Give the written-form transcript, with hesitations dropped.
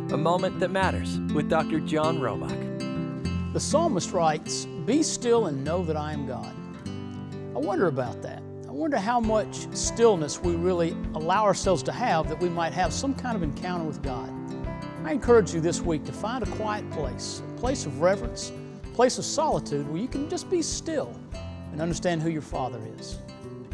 A Moment That Matters with Dr. Jon Roebuck. The psalmist writes, "Be still and know that I am God." I wonder about that. I wonder how much stillness we really allow ourselves to have that we might have some kind of encounter with God. I encourage you this week to find a quiet place, a place of reverence, a place of solitude where you can just be still and understand who your Father is.